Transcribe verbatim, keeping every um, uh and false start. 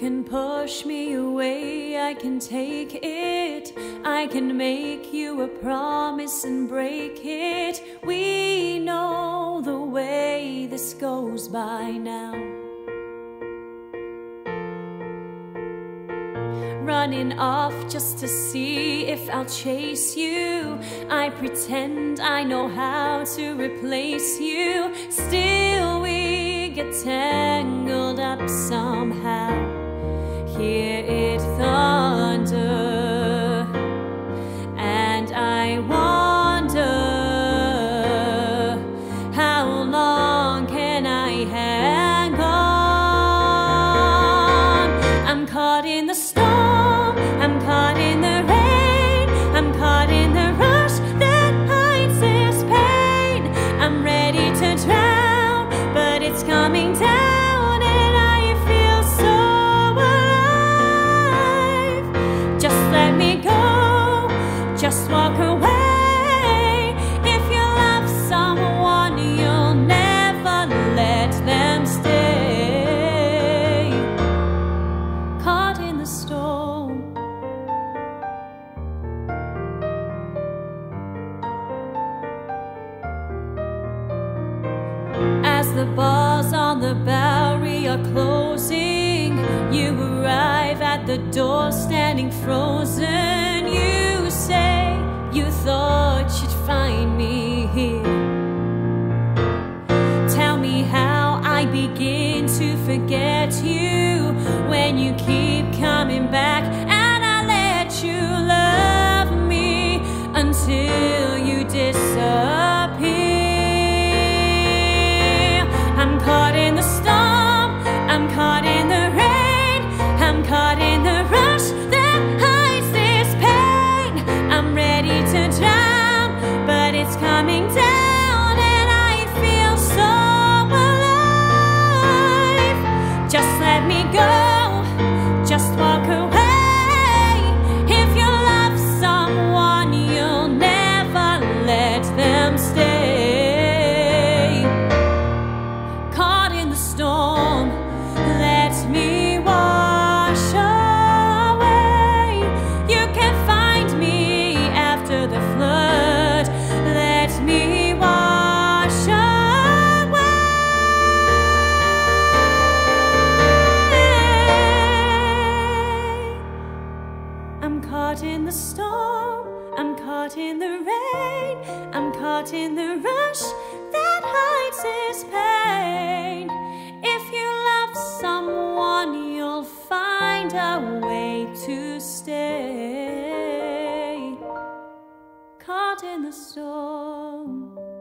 can push me away, I can take it. I can make you a promise and break it. We know the way this goes by now. Running off just to see if I'll chase you. I pretend I know how to replace you. Still we get tangled up somehow. Hear it thunder, and I wonder, how long can I hang on? I'm caught in the storm, I'm caught in the rain, I'm caught in the rush that hides this pain. I'm ready to drown, but it's coming down, and I feel so alive. Just let me go, just walk away. If you love someone, you'll never let them stay. Caught in the storm. As the bars on the Bowery are closing, you arrive at the door standing frozen. You say you thought you'd find me here. Tell me how I begin to forget you when you keep coming back, and I let you love me until you disappear. I'm caught in the storm, I'm caught in the rain, I'm caught in the rush that hides this pain. I'm ready to drown, but it's coming down, and I feel so alive. Just let me go, just walk away. If you love someone, you'll never let them stay. Caught in the storm, let me wash away. You can find me after the flood. Let me wash away. I'm caught in the storm, I'm caught in the rain, I'm caught in the rush that hides this pain. If you love someone, you'll find a way to stay. Caught in the storm.